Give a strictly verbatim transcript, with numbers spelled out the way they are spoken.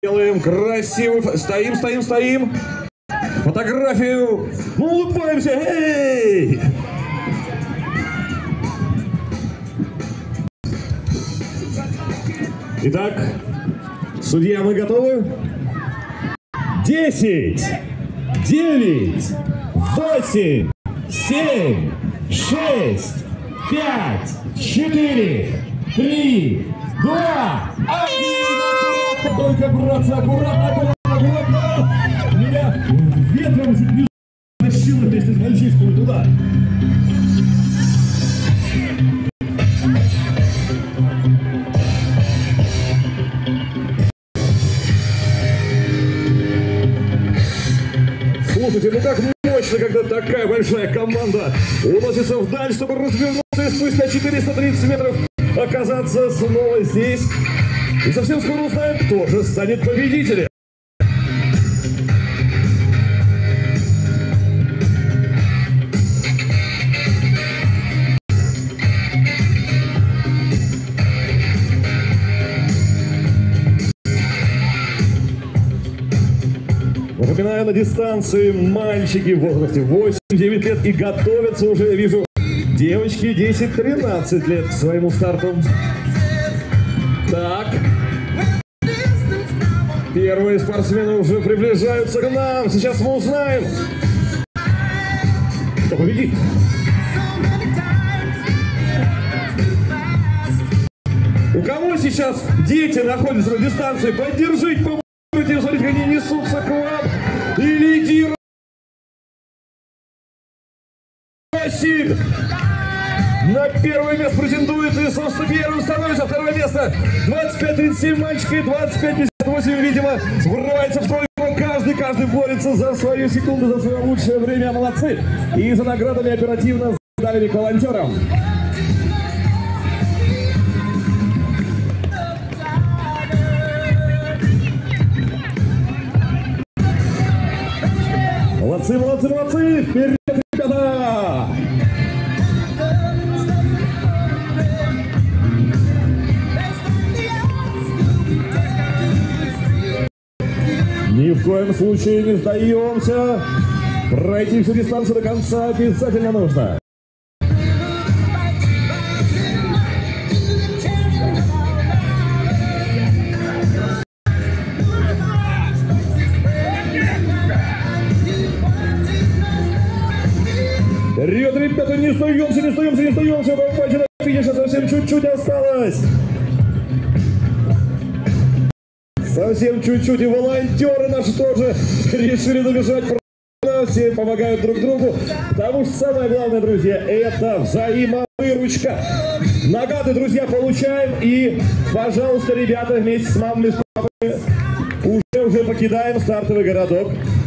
Делаем красивый... Стоим, стоим, стоим. Фотографию. Улыбаемся. Эй! Итак, судья, мы готовы? Десять, девять, восемь, семь, шесть, пять, четыре, три, два, один. Аккуратно, только, братцы, аккуратно, аккуратно, аккуратно. Меня ветром чуть не тащило вместе с мальчишками туда. Слушайте, ну как мощно, когда такая большая команда уносится вдаль, чтобы развернуться и спустя четыреста тридцать метров оказаться снова здесь. И совсем скоро узнаем, кто же станет победителем. Напоминаю, на дистанции мальчики в возрасте восемь-девять лет и готовятся уже, я вижу, девочки десять-тринадцать лет к своему старту. Так. Первые спортсмены уже приближаются к нам. Сейчас мы узнаем, кто победит. У кого сейчас дети находятся на дистанции, поддержите, помогите, смотрите, как они несутся к вам. И лидирует. На первое место претендует и, собственно, первым становится. Второе место двадцать пять тридцать семь мальчик и двадцать пять пятьдесят восемь, видимо, врывается в тройку. Каждый, каждый борется за свою секунду, за свое лучшее время. Молодцы. И за наградами оперативно сдали к волонтерам. Молодцы, молодцы, молодцы. Вперед, ребята! Ни в коем случае не сдаемся. Пройти всю дистанцию до конца обязательно нужно. Вперед, ребята, не сдаемся, не сдаемся, не сдаемся. Давайте на финише, совсем чуть-чуть осталось. Совсем чуть-чуть, и волонтеры наши тоже решили добежать. Все помогают друг другу, потому что самое главное, друзья, это взаимовыручка. Награды, друзья, получаем, и, пожалуйста, ребята, вместе с мамами, с папами уже, уже покидаем стартовый городок.